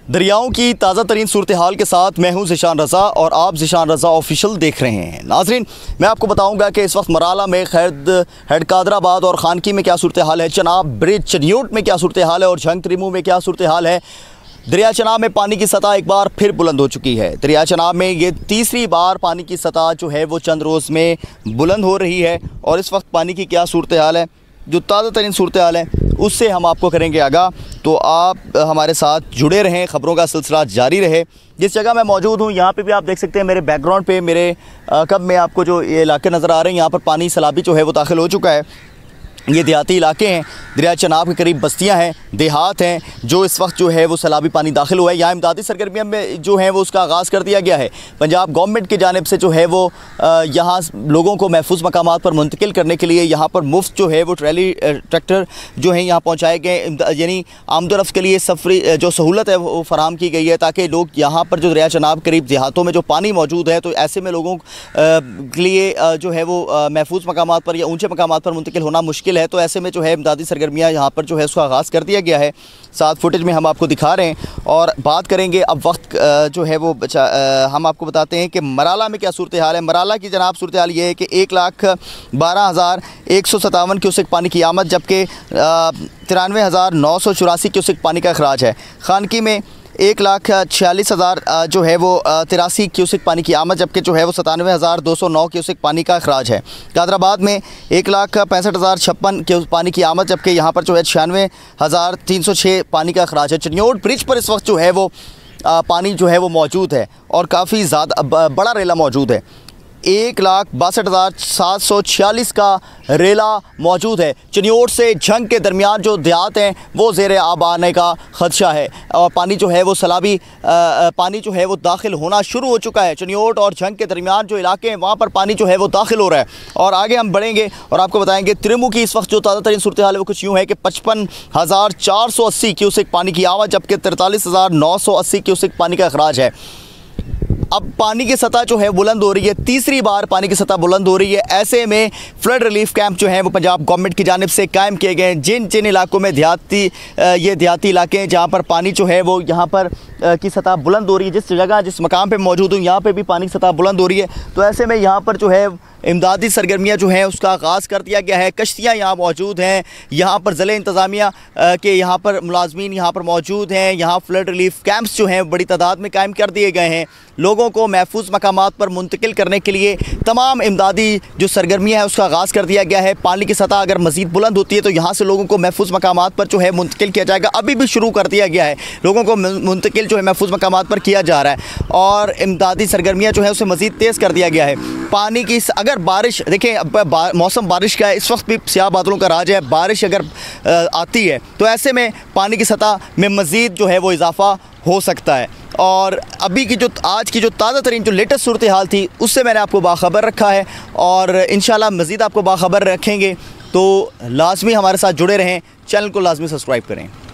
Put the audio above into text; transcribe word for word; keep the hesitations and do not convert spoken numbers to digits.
दरियाओं की ताज़ा तरीन सूरत हाल के साथ मैं हूं ज़िशान रज़ा और आप ज़िशान रज़ा ऑफिशियल देख रहे हैं। नाज़रीन, मैं आपको बताऊंगा कि इस वक्त मराला में खैद हेड कादराबाद और खानकी में क्या सूरत हाल है, चनाब ब्रिज चनियोट में क्या सूरत हाल है और झंग त्रिमू में क्या सूरत हाल है। दरिया चनाब में पानी की सतह एक बार फिर बुलंद हो चुकी है। दरिया चनाब में ये तीसरी बार पानी की सतह जो है वो चंद रोज़ में बुलंद हो रही है और इस वक्त पानी की क्या सूरत हाल है, जो ताज़ा तरीन सूरत हाल है उससे हम आपको करेंगे आगाह। तो आप हमारे साथ जुड़े रहें, ख़बरों का सिलसिला जारी रहे। जिस जगह मैं मौजूद हूँ यहाँ पे भी आप देख सकते हैं मेरे बैकग्राउंड पे मेरे कब में आपको जो ये इलाके नज़र आ रहे हैं, यहाँ पर पानी सैलाबी जो है वो दाखिल हो चुका है। ये देहाती इलाके हैं, दरिया चनाब के करीब बस्तियां हैं, देहात हैं, जो इस वक्त जो है वो सैलाबी पानी दाखिल हुआ है। यहाँ इमदादी सरगर्मियाँ में जो है वो उसका आगाज़ कर दिया गया है। पंजाब गवर्नमेंट की जानिब से जो है वो यहाँ लोगों को महफूज मकामात पर मुंतकिल करने के लिए यहाँ पर मुफ्त जो है वो ट्रैली ट्रैक्टर जो है यहाँ पहुँचाए गए, यानी आमदोरफ्त के लिए सफरी जो सहूलत है वो फराम की गई है ताकि लोग यहाँ पर जो दरिया चनाब करीब देहातों में जो पानी मौजूद है तो ऐसे में लोगों के लिए जो है वो महफूज मकामात पर या ऊँचे मकामात पर मुंतकिल होना मुश्किल है। तो ऐसे में जो है इमदादी सरगर्मियाँ यहाँ पर जो है उसका आगाज़ कर दिया गया है। साथ फुटेज में हम आपको दिखा रहे हैं और बात करेंगे अब वक्त जो है वो बचा हम आपको बताते हैं कि मराला में क्या सूरत हाल है। मराला की जनाब सूरत हाल ये है कि एक लाख बारह हज़ार एक सौ सतावन क्यूसेक पानी की आमद, जबकि तिरानवे हज़ार नौ सौ चौरासी क्यूसेक पानी का अखराज है। खानकी में एक लाख छियालीस हज़ार जो है वो तिरासी क्यूसेक पानी की आमद, जबकि जो है वो सतानवे हज़ार दो सौ नौ क्यूसेक पानी का अखराज है। कादराबाद में एक लाख पैंसठ हज़ार छप्पन पानी की आमद, जबकि यहाँ पर जो है छियानवे हज़ार तीन सौ छः पानी का अखराज है। चनियोट ब्रिज पर इस वक्त जो है वो आ, पानी जो है वो मौजूद है और काफ़ी ज़्यादा बड़ा रेला मौजूद है। एक लाख बासठ हज़ार सात सौ छियालीस का रेला मौजूद है। चनियोट से झंग के दरमियान जो देहात हैं वो ज़ेर आब आने का ख़दशा है और पानी जो है वो सैलाबी पानी जो है वो दाखिल होना शुरू हो चुका है। चनियोट और झंग के दरमियान जो इलाके हैं वहाँ पर पानी जो है वो दाखिल हो रहा है। और आगे हम बढ़ेंगे और आपको बताएंगे त्रिमू की इस वक्त जो ताज़ा तरीन सूरत हाल है वो कुछ यूँ है कि पचपन हज़ार चार सौ अस्सी क्यूसेक पानी की आवाज़, जबकि तैंतालीस हज़ार नौ सौ अस्सी क्यूसेक पानी का अखराज है। अब पानी की सतह जो है बुलंद हो रही है, तीसरी बार पानी की सतह बुलंद हो रही है। ऐसे में फ्लड रिलीफ कैंप जो हैं वो पंजाब गवर्नमेंट की जानिब से कायम किए गए हैं। जिन जिन इलाकों में देहाती ये देहाती इलाके हैं जहाँ पर पानी जो है वो यहाँ पर की सतह बुलंद हो रही है, जिस जगह जिस मकाम पे मौजूद हूँ यहाँ पे भी पानी की सतह बुलंद हो रही है। तो ऐसे में यहाँ पर जो है इमदादी सरगर्मियाँ जो हैं उसका आगाज़ कर दिया गया है। कश्तियाँ यहाँ मौजूद हैं, यहाँ पर ज़िले इंतज़ामिया के यहाँ पर मुलाजमीन यहाँ पर मौजूद हैं। यहाँ फ्लड रिलीफ कैंप्स जो हैं बड़ी तादाद में कायम कर दिए गए हैं। लोगों को महफूज मकामात पर मुंतकिल करने के लिए तमाम इमदादी जो सरगर्मियाँ हैं उसका आगाज़ कर दिया गया है। पानी की सतह अगर मज़ीद बुलंद होती है तो यहाँ से लोगों को महफूज मकामात पर जो है मुंतकिल किया जाएगा। अभी भी शुरू कर दिया गया है, लोगों को मुंतकिल जो है महफूज मकामात पर किया जा रहा है और इमदादी सरगर्मियाँ जो है उसे मज़ीद तेज़ कर दिया गया है। पानी की अगर बारिश देखें, अब बा, मौसम बारिश का है, इस वक्त भी स्याह बादलों का राज है। बारिश अगर आती है तो ऐसे में पानी की सतह में मज़ीद जो है वो इजाफ़ा हो सकता है। और अभी की जो आज की जो ताज़ा तरीन जो लेटेस्ट सूरत हाल थी उससे मैंने आपको बाखबर रखा है और इंशाल्लाह मज़ीद आपको बाखबर रखेंगे। तो लाजमी हमारे साथ जुड़े रहें, चैनल को लाजमी सब्सक्राइब करें।